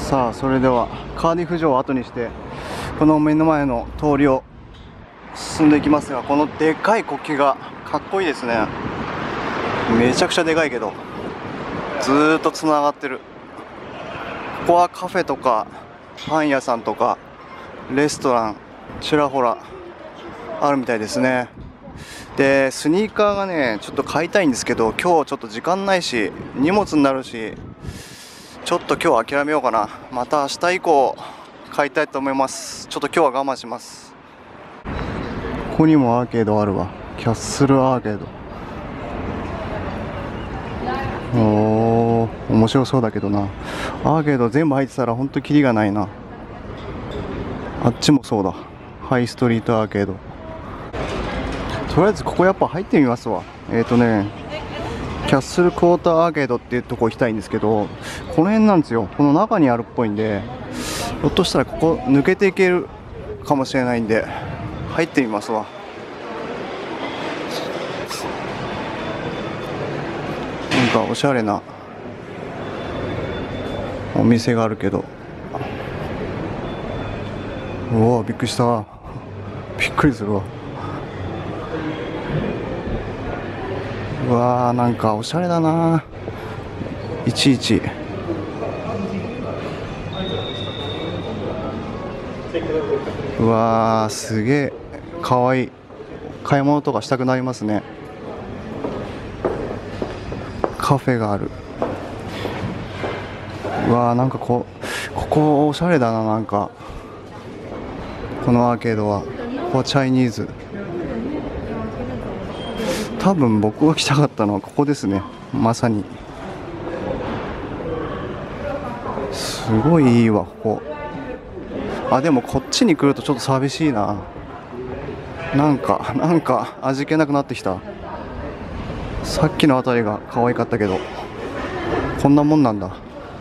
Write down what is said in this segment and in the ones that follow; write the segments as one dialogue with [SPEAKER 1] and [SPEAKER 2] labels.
[SPEAKER 1] さあ、それではカーディフ城を後にしてこの目の前の通りを進んでいきますが、このでかい国旗がかっこいいですね。めちゃくちゃでかいけどずーっとつながってる。ここはカフェとかパン屋さんとかレストランちらほらあるみたいですね。でスニーカーがねちょっと買いたいんですけど、今日ちょっと時間ないし荷物になるし、ちょっと今日諦めようかな。また明日以降買いたいと思います。ちょっと今日は我慢します。ここにもアーケードあるわ。キャッスルアーケード。おー、面白そうだけどな。アーケード全部入ってたらほんとキリがないな。あっちもそうだ。ハイストリートアーケード。とりあえずここやっぱ入ってみますわ。キャッスルクォーターアーケードっていうとこ行きたいんですけど、この辺なんですよ。この中にあるっぽいんで、ひょっとしたらここ抜けていけるかもしれないんで入ってみますわ。なんかおしゃれなお店があるけど、うわびっくりした。びっくりするわ。うわー、なんかおしゃれだな。いちいちうわー、すげえかわいい。買い物とかしたくなりますね。カフェがある。うわー、なんかここおしゃれだな。なんかこのアーケードは、ここはチャイニーズ。多分僕が来たかったのはここですね。まさにすごいいいわここ。あ、でもこっちに来るとちょっと寂しいな。なんか味気なくなってきた。さっきのあたりが可愛かったけどこんなもんなんだ。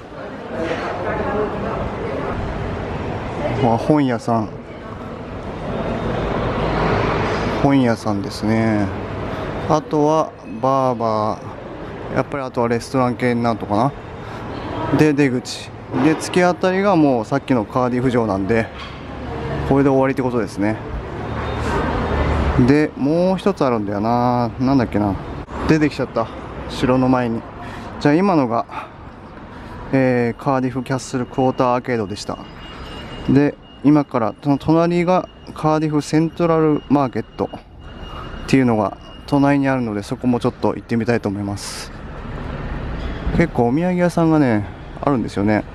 [SPEAKER 1] 本屋さんですね。あとはバーバー、やっぱりあとはレストラン系になるとかな。で出口で突き当たりがもうさっきのカーディフ城なんで、これで終わりってことですね。でもう一つあるんだよな。なんだっけな、出てきちゃった、城の前に。じゃあ今のが、カーディフキャッスルクォーターアーケードでした。で今からその隣がカーディフセントラルマーケットっていうのが隣にあるので、そこもちょっと行ってみたいと思います。結構お土産屋さんがねあるんですよね。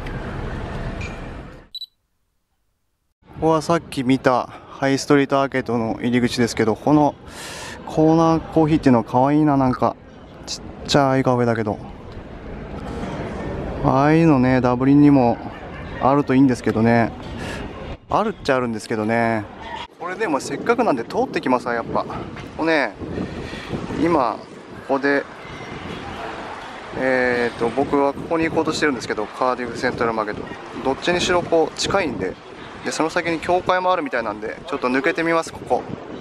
[SPEAKER 1] ここはさっき見たハイストリートアーケードの入り口ですけど、このコーナーコーヒーっていうのは可愛いな。なんかちっちゃいカフェだけど、ああいうのねダブリンにもあるといいんですけどね。あるっちゃあるんですけどね。これでもせっかくなんで通ってきますわ。やっぱここね、今ここで僕はここに行こうとしてるんですけど、カーディフセントラルマーケットどっちにしろこう近いんで、その先に教会もあるみたいなんでちょっと抜けてみます。ここ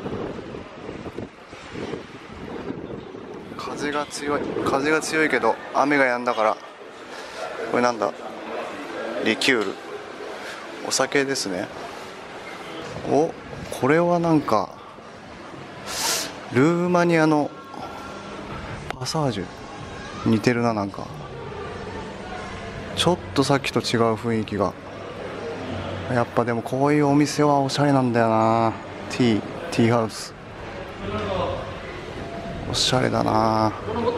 [SPEAKER 1] 風が強いけど雨が止んだから。これなんだ、リキュール、お酒ですね。お、これはなんかルーマニアのパサージュ似てるな。なんかちょっとさっきと違う雰囲気が。やっぱでもこういうお店はおしゃれなんだよな。ティーハウスおしゃれだな。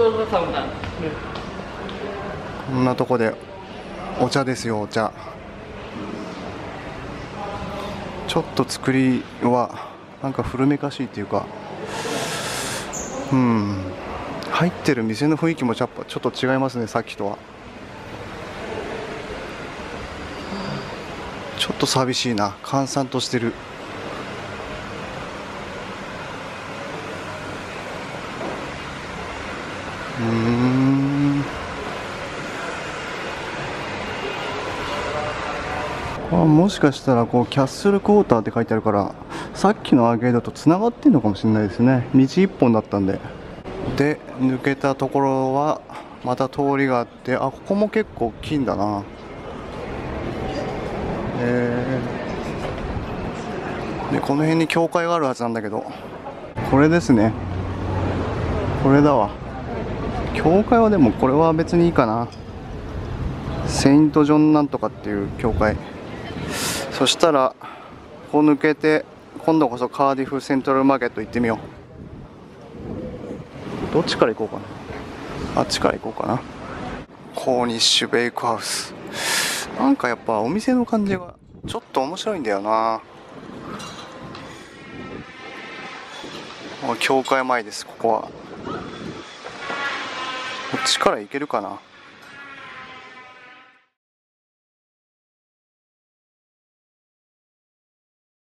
[SPEAKER 1] こんなとこでお茶ですよ、お茶。ちょっと作りはなんか古めかしいっていうか、入ってる店の雰囲気もやっぱちょっと違いますね、さっきとは。ちょっと寂しいな、閑散としてる。もしかしたらこうキャッスルクォーターって書いてあるから、さっきのアーケードとつながってんのかもしれないですね。道一本だったんで。で抜けたところはまた通りがあって、あ、ここも結構大きいんだな。 でこの辺に教会があるはずなんだけど、これですね、これだわ。教会はでもこれは別にいいかな。セイント・ジョンなんとかっていう教会。そしたらこう抜けて今度こそカーディフセントラルマーケット行ってみよう。どっちから行こうかな。あっちから行こうかな。コーニッシュベイクハウス。なんかやっぱお店の感じがちょっと面白いんだよな。教会前です。ここはこっちから行けるかな。